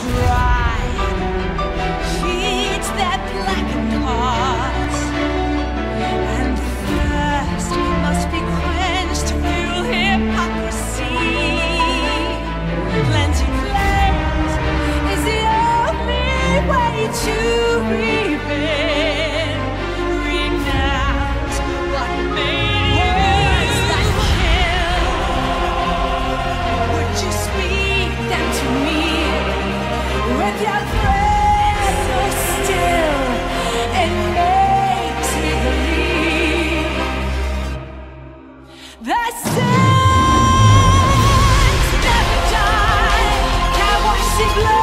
pride feeds their blackened hearts, and thirst must be quenched through hypocrisy. Cleansing flames is the only way to repent. Renounce what made you kill. Would you speak them to me with your breath so still and makes me believe the sins never die, can't wash in blood.